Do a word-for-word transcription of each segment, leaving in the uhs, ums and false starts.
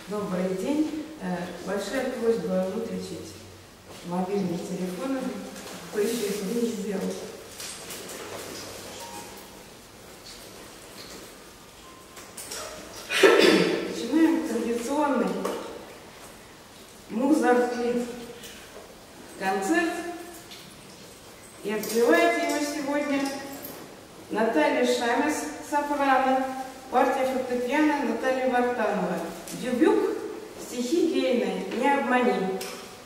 Добрый день. Большая просьба выключить мобильные телефоны, кто еще этого не сделал. Начинаем традиционный Музарт-Лид концерт. И открывает его сегодня Наталья Шамес, сопрано, партия фортепиано Наталья Вартанова. Дюбюк, стихи Гейне, «Не обмани».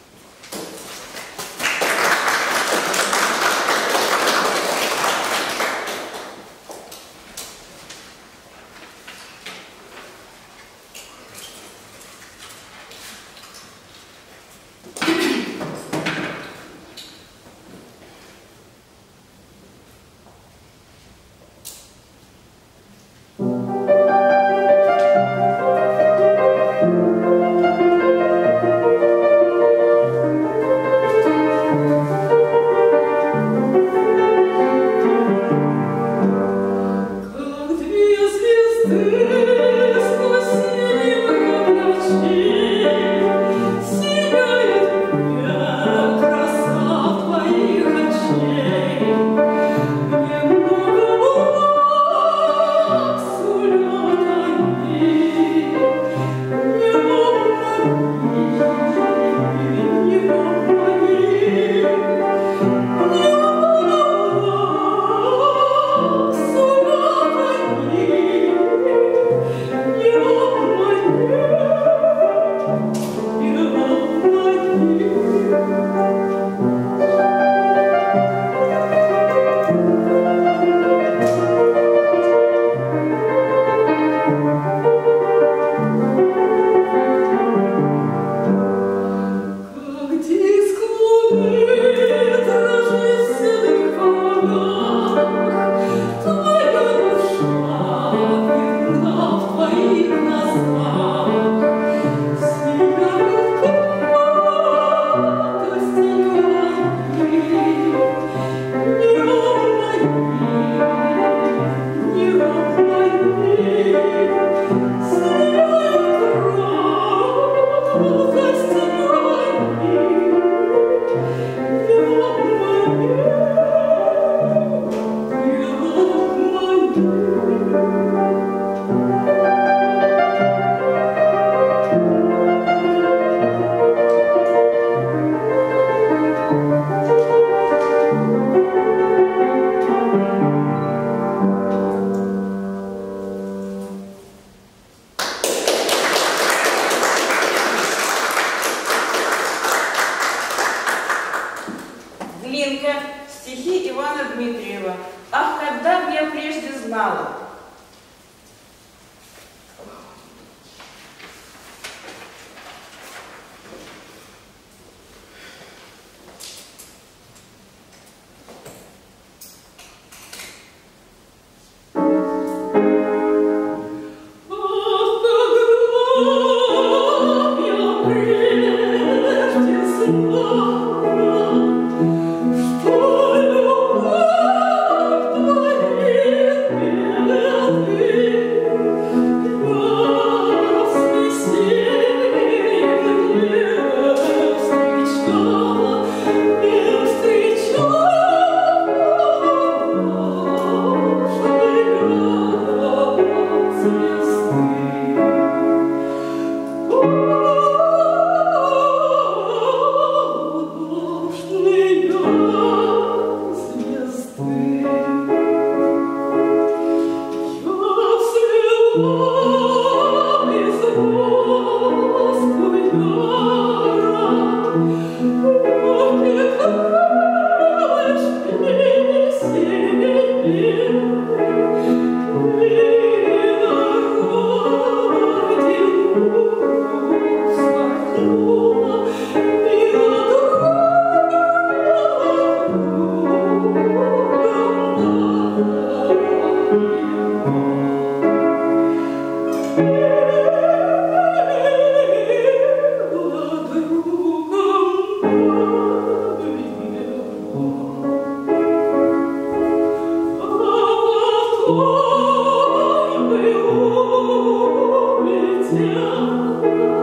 Стихи Ивана Дмитриева. Ах, когда б я прежде знала. Oh,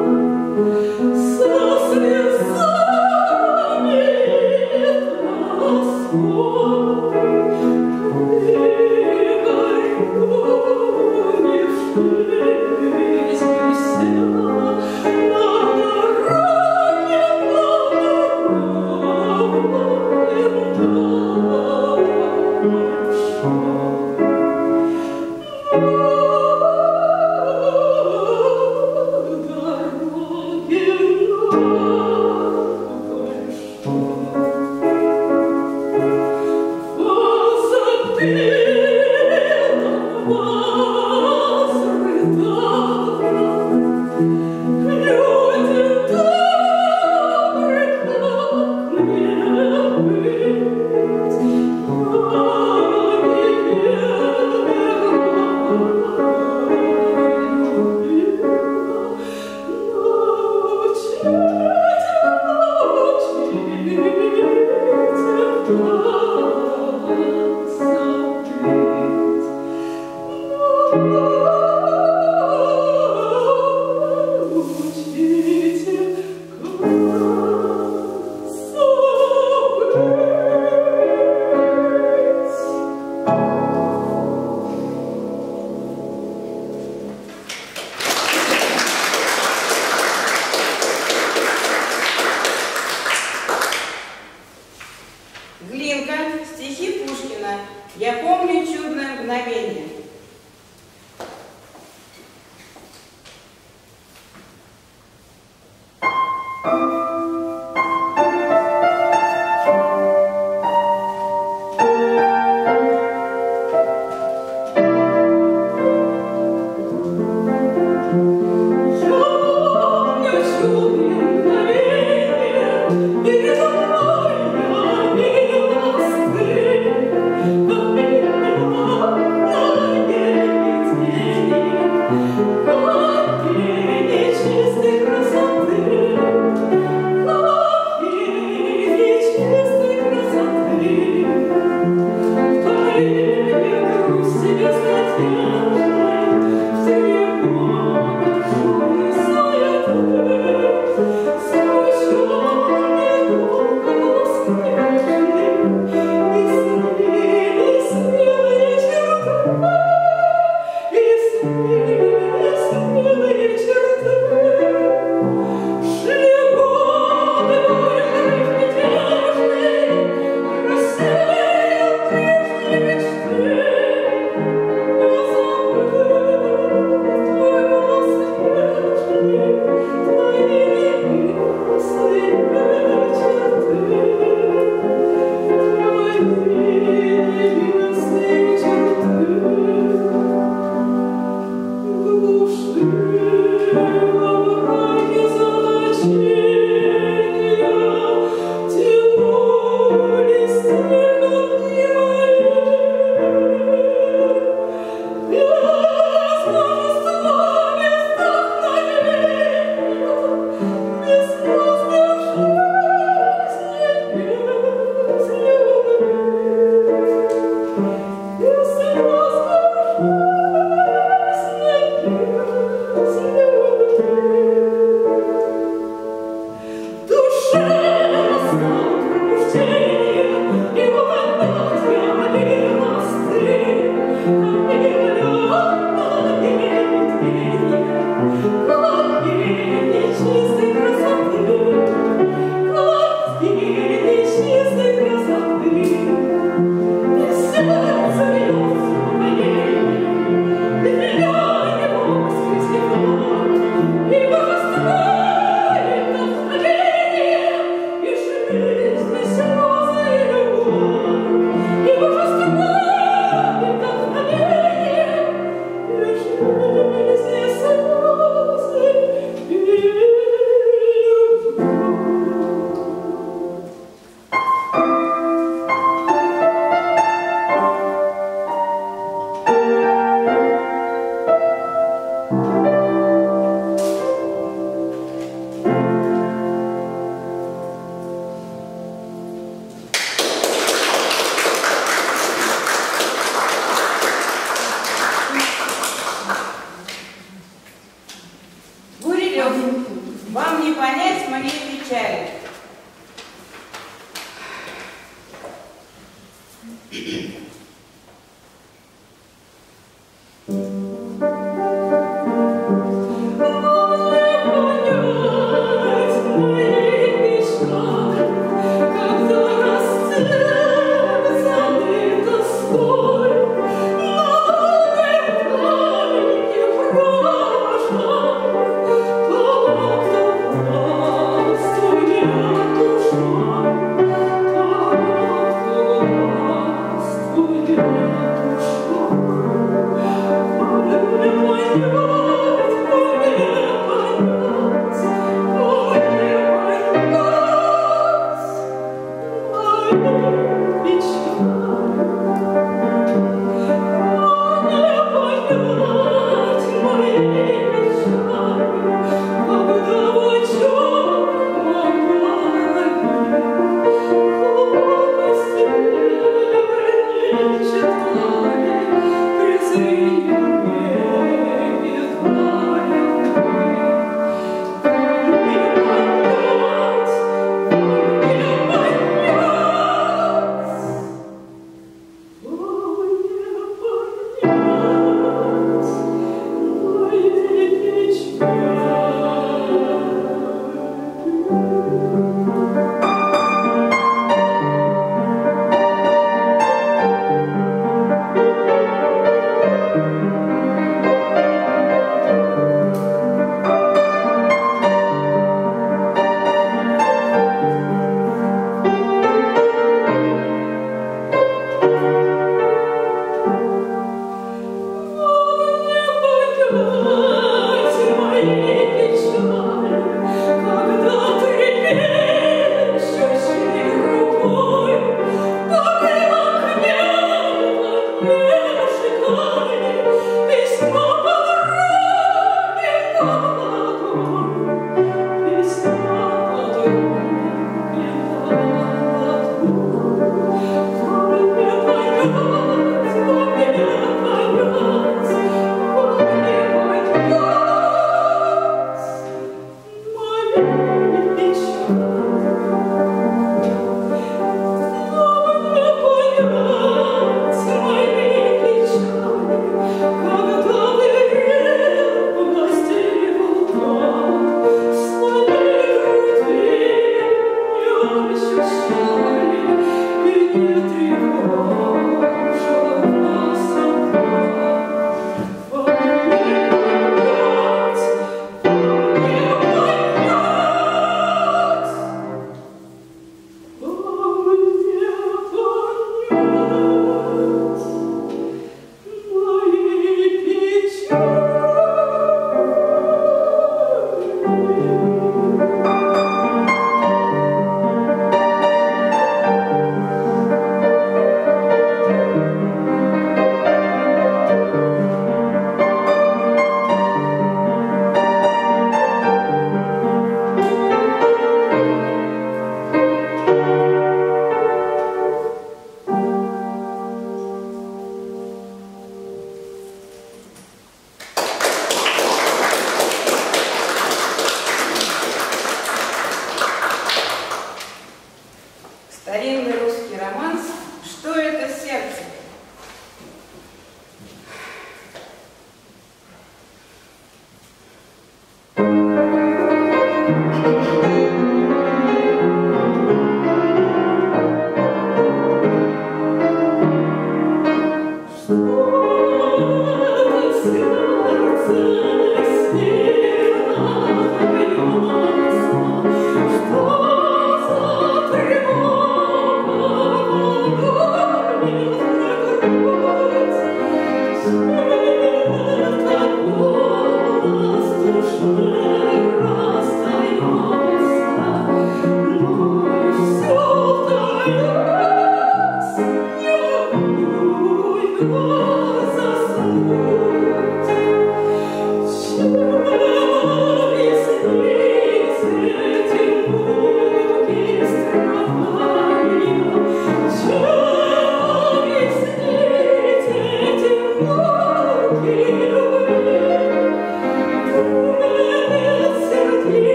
Вам не понять моей печали. Yeah.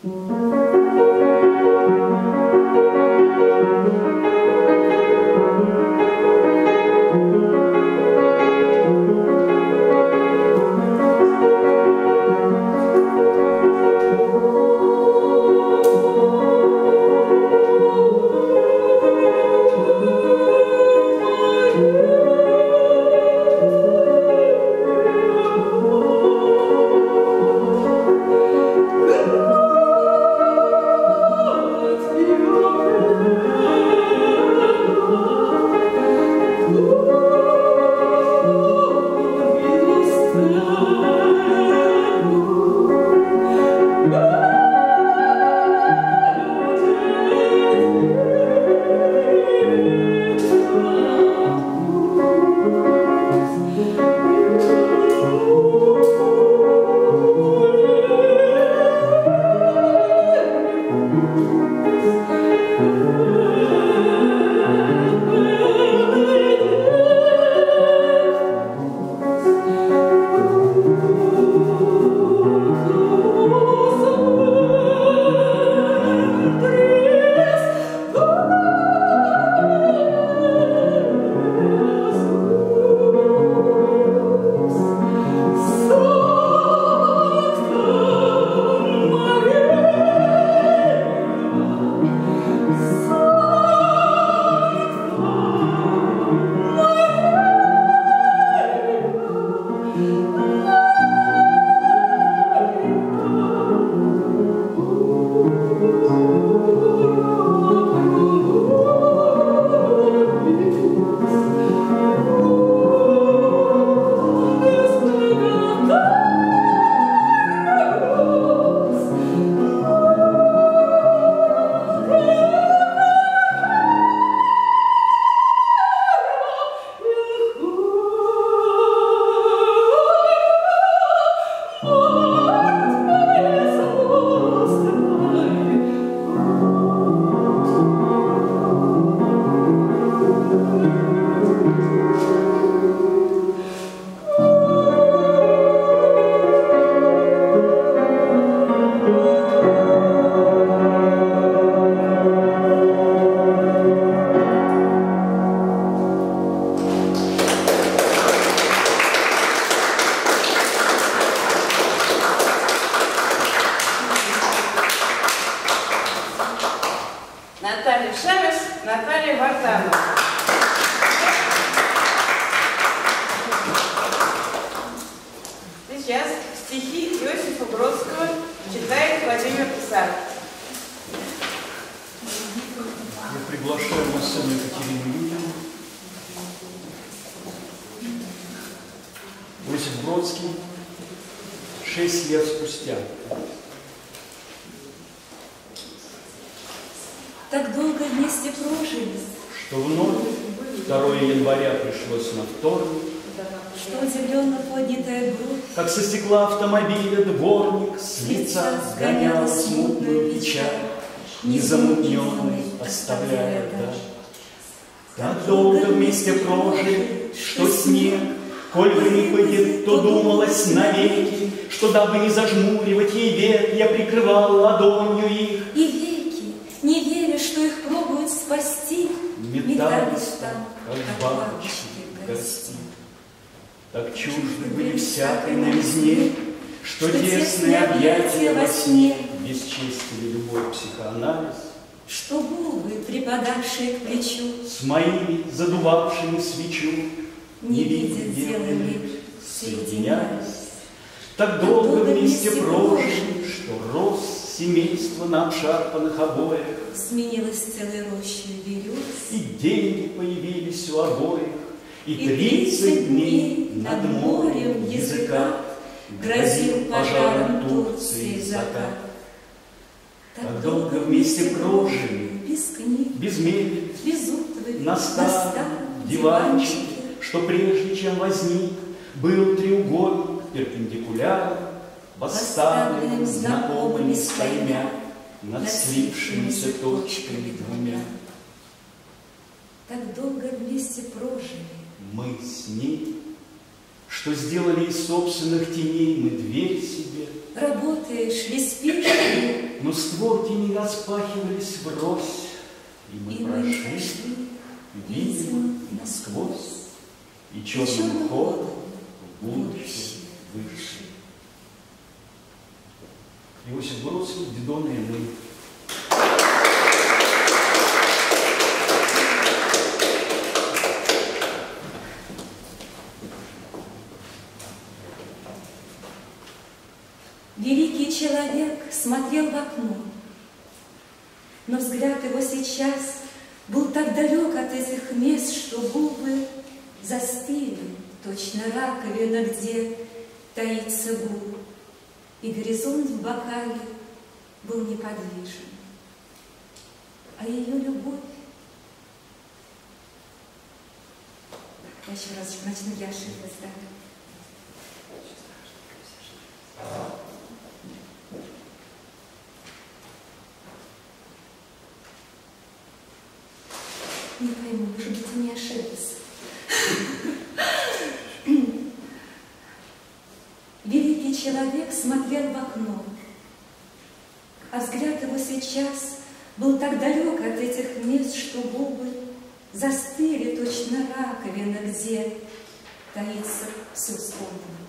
Наталья Шамес, Наталья Вартанова. Сейчас стихи Иосифа Бродского читает Владимир Писарь. Я приглашаю на сцену Екатерину Юрьевну. Иосиф Бродский. Шесть лет спустя. Так долго вместе прожили, Что вновь второго января пришлось на вторник, что удивленно поднятая грудь, как со стекла автомобиля дворник с лица сгоняла смутную печаль, незамутненной оставляя дождь. Так долго вместе прожили, что снег, коль выпадет, то думалось навеки, что дабы не зажмуривать ей век, я прикрывал ладонью их. и веки, не веря, что их пробуют спасти, метались там, как бабочки в гости. Так чужды были всякой новизне, что тесные объятия во сне бесчестили любой психоанализ, что губы, припадавшие к плечу, с моими задувавшими свечу, не видя делами, соединялись. Так долго вместе прожили, что рос семейство на обшарпанных обоях, Сменилась целой рощей берез, и деньги появились у обоих, и и тридцать дней над морем языка грозил пожаром Турции закат. Так долго вместе прожили, без книг, без мебели, без утвари, на старом диванчике, что прежде чем возник, был треугольник перпендикулярно, поставленным знакомыми стаймя над слившимися точками двумя. Так долго вместе прожили, Мы с ней, что сделали из собственных теней мы дверь себе. Работаешь ли, спишь ли? Но створки не распахивались врозь, и мы, И прошли, мы прошли, видимо, насквозь, и черным ходом в будущее вышли. Иосиф Бродский, Дидона и мы. Великий человек смотрел в окно, но взгляд его сейчас был так далек от этих мест, что губы застыли, точно раковина, где таится губ, и горизонт в бокале был неподвижен. А ее любовь... Я еще раз начну, я ошиблась, да? Не пойму, может быть, и не ошиблась. Великий человек смотрел в окно, а взгляд его сейчас был так далек от этих мест, что губы застыли, точно раковина, где таится все вспомнено.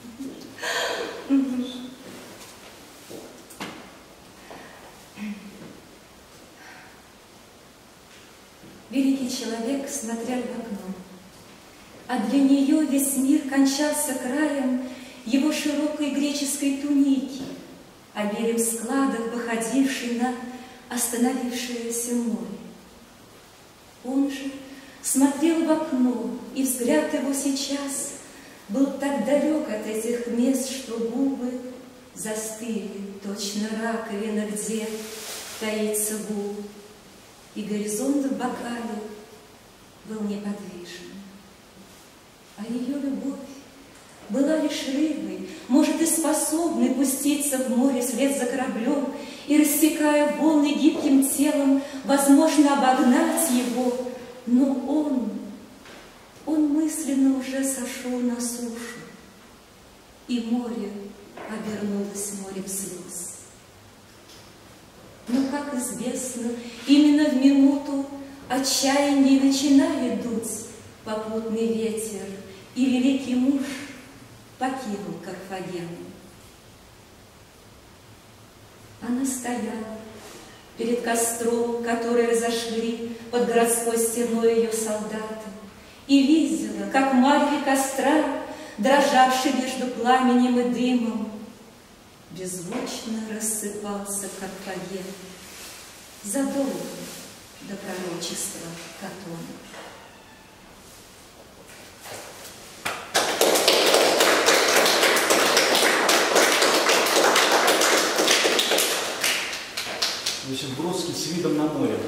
Великий человек смотрел в окно, а для нее весь мир кончался краем его широкой греческой туники, а берег складов, выходивший на остановившееся море. Он же смотрел в окно, и взгляд его сейчас был так далек от этих мест, что губы застыли, точно раковина, где таится губ, и горизонт в бокале был неподвижен. А ее любовь была лишь рыбой, может, и способной пуститься в море вслед за кораблем и, рассекая волны гибким телом, возможно, обогнать его, но он, он мысленно уже сошел на сушу, и море обернулось морем слез. Но, как известно, именно в минуту отчаяния начинает дуть попутный ветер, и великий муж покинул Карфагену. Она стояла перед костром, который разожгли под городской стеной ее солдаты, и видела, как мареве костра, дрожавший между пламенем и дымом, беззвучно рассыпался Карфаген задолго до пророчества Катона. Иосиф Бродский с видом на море.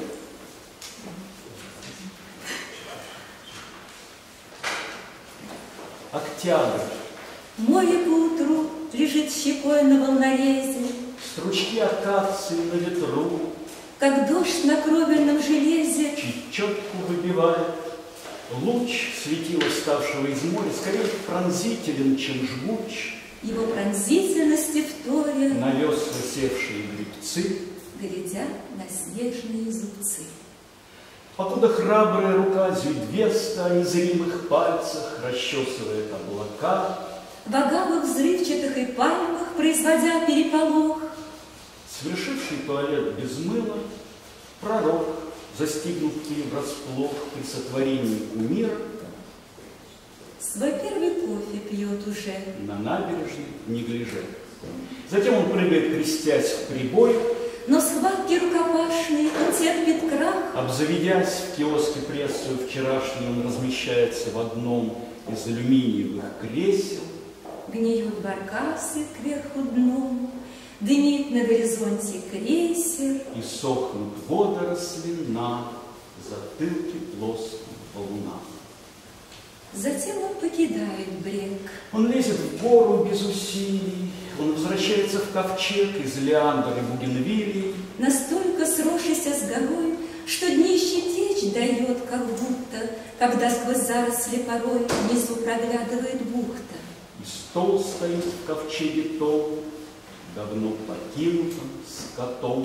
Октябрь. Море поутру лежит щекой на волнорезе, Стручки акации на ветру, как дождь на кровельном железе, четко выбивает. Луч светила, ставшего из моря, скорее пронзителен, чем жгуч. его пронзительности вторя, На весла севшие гребцы, глядя на снежные зубцы. покуда храбрая рука Зюдвеста о незримых пальцах расчесывает облака, В агавых взрывчатых и пальмах, производя переполох, совершивший туалет без мыла, пророк, застигнутый врасплох при сотворении кумира, свой первый кофе пьет уже. на набережной в неглиже. Затем он прыгает, крестясь в прибой, Но схватки рукопашные он терпит крах, обзаведясь в киоске прессою вчерашней, он размещается в одном из алюминиевых кресел. гниют баркасы кверху дном, дымит на горизонте крейсер. И сохнут водоросли на затылке плоском валуна. Затем он покидает брег, Он лезет в гору без усилий, он возвращается в ковчег из лиандр и бугенвилий, настолько сросшийся с горой, что днище течь дает, как будто, когда сквозь заросли порой внизу проглядывает бухта. И стол стоит в ковчеге том, давно покинутым скотом.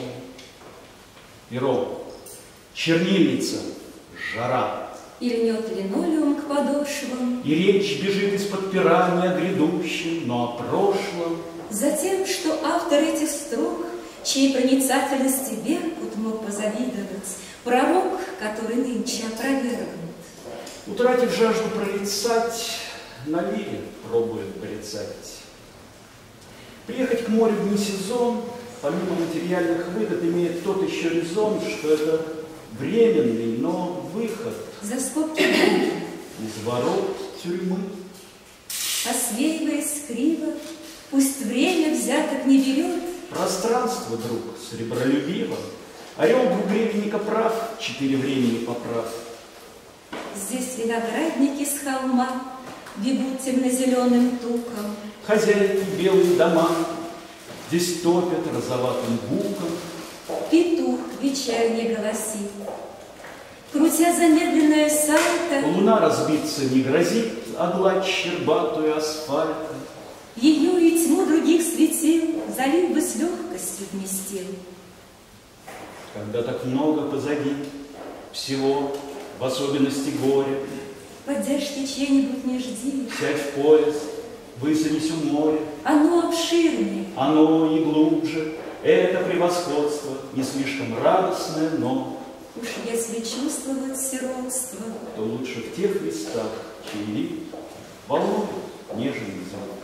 Перо, чернильница, жара. И льнет линолеум к подошвам. И речь бежит из-под пера не о грядущем, но о прошлом. Затем, что автор этих строк, чьей проницательности Беркут мог позавидовать, пророк, который нынче опровергнут. Утратив жажду прорицать, на лире пробует порицать. Приехать к морю в несезон, помимо материальных выгод, имеет тот еще резон, что это временный, но выход За скобки дома, из ворот тюрьмы. освеиваясь криво, пусть время взяток не берет. Пространство, друг, сребролюбиво. Орел двугривенника прав, четыре времени поправ. Здесь виноградники с холма бегут темно-зеленым туком. Хозяйки белые дома здесь топят розоватым буком. Петух вечерний голосит, крутя замедленное сальто. Луна разбиться не грозит, а гладь щербатую асфальта. Ее и тьму других светил залив бы с легкостью вместил. Когда так много позади всего, в особенности горя, Поддержки чьей-нибудь не жди, сядь в поезд, высадись у моря. оно обширнее. Оно и глубже, это превосходство, не слишком радостное, но Уж если чувствовать сиротство, то лучше в тех местах, чьи лик волнует нежный звук.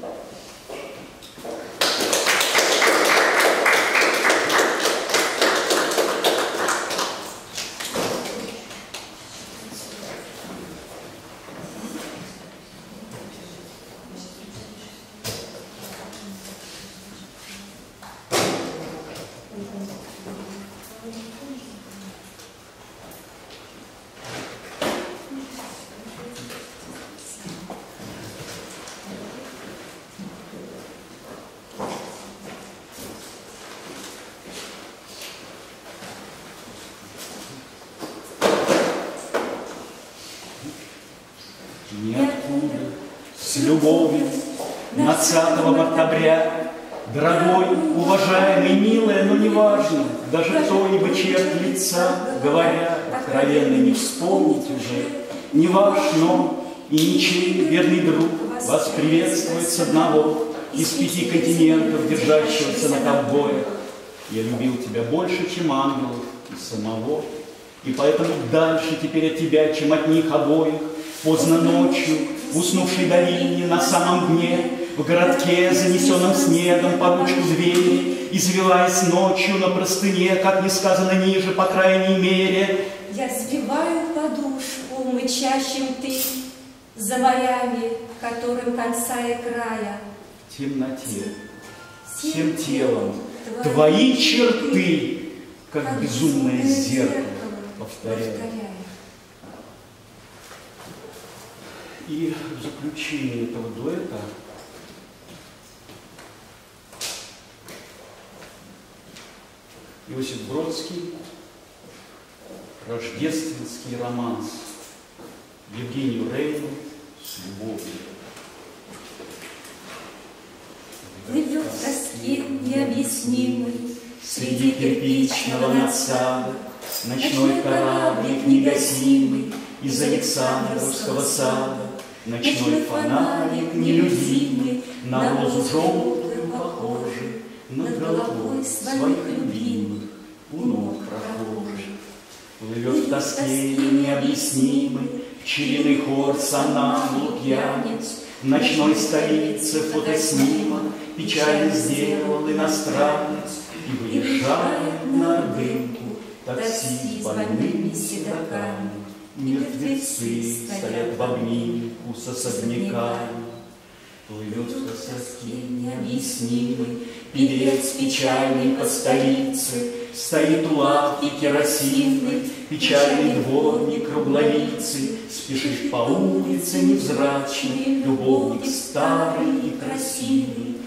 Ниоткуда, с любовью, двадцатого октября, дорогой, уважаемый, милая, но неважно, даже кто-либо черт лица, говоря, откровенно не вспомнить уже, не ваш, но и ничей верный друг вас приветствует с одного из пяти континентов, держащегося на ковбоях. Я любил тебя больше, чем ангелов и самого, и поэтому дальше теперь от тебя, чем от них обоих. Поздно ночью, в уснувшей долине, на самом дне, в городке, занесенном снегом по ручку двери, извиваясь ночью на простыне, как не сказано ниже, по крайней мере. Я сбиваю подушку мычащим ты, за морями, которым конца и края. В темноте, всем телом, твои черты, как безумное зеркало, повторяю. И в заключение этого дуэта Иосиф Бродский, рождественский романс, Евгению Рейну с любовью. Плывет в тоске необъяснимой среди кирпичного надсада ночной кораблик негасимый из Александровского сада. Ночной фонарик нелюдимый, на розу желтую похожий, над головой своих любимых у ног прохожих. Плывет в тоске необъяснимый пчелиный хор сонамбул пьяниц, в ночной столице фотоснимок печально сделал иностранец, и выезжает на Ордынку такси с больными седоками. Мертвецы стоят в обнимку с особняками. Плывет в тоске необъяснимый певец печальный по столице, стоит у лавки керосинной печальный дворник круглолицый, спешит по улице невзрачный любовник старый и красивый.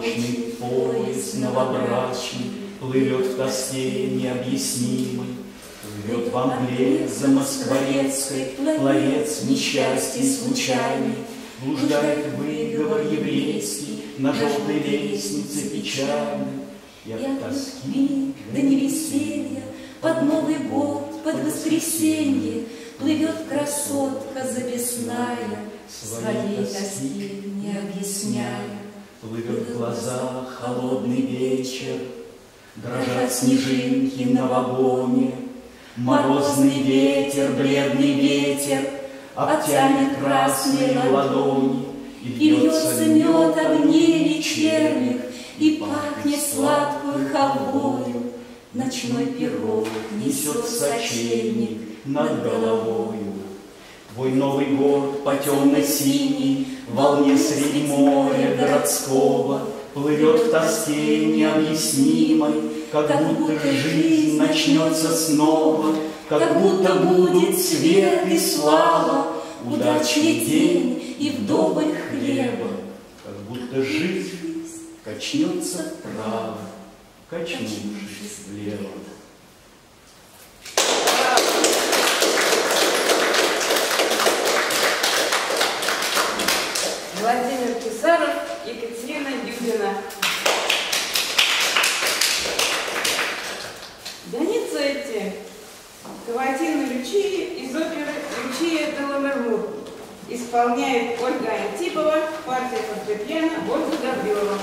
Полночный поезд новобрачный плывет в тоске необъяснимой. Плывет во мгле за Москворецкой пловец несчастья случайный, блуждает выговор еврейский на желтой лестнице печальной. И от тоски до невеселья под Новый год, под воскресенье плывет красотка записная, своей тоски не объясняя. Плывет в глазах холодный вечер, дрожат снежинки на вагоне, морозный ветер, бледный ветер обтянет красные ладони, и льется мед огней вечерних, и пахнет сладкую халвою. Ночной пирог несет сочельник над головою. Твой Новый год по темно-синей волне среди моря городского плывет в тоске необъяснимой, как будто жизнь начнется снова, как будто будет свет и слава, удачный день и вдоволь хлеба, как будто жизнь качнется вправо, качнувшись влево. Владимир Писаров, Екатерина Юдина. Доницетти, Каватина Лючия из оперы «Лючия де Ламермур». Исполняет Ольга Антипова, партия фортепиано Ольга Гаврилова.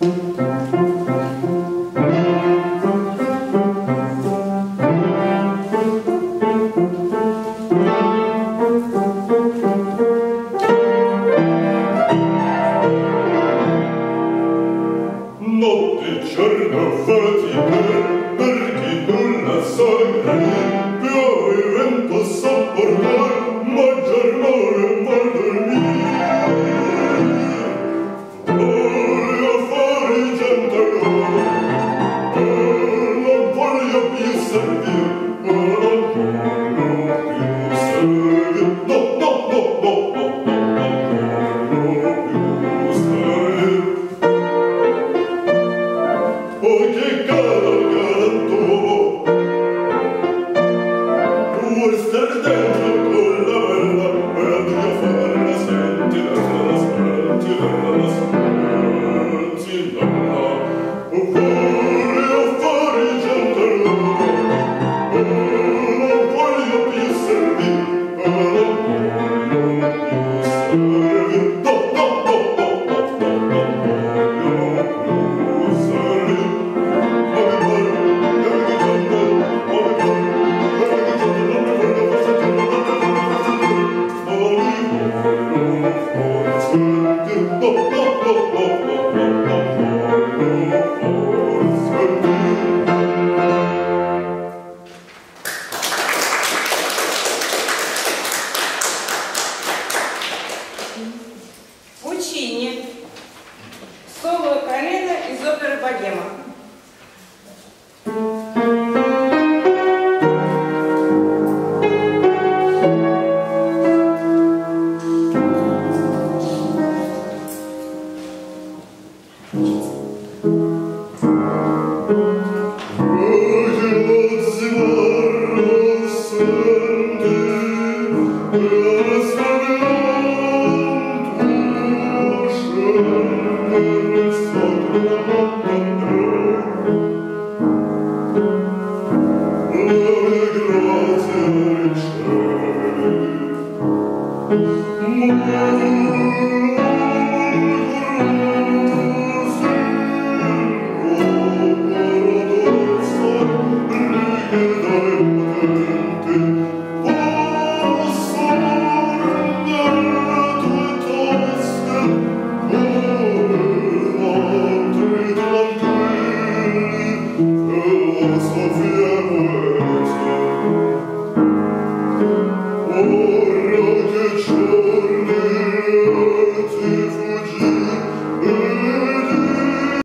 Thank you.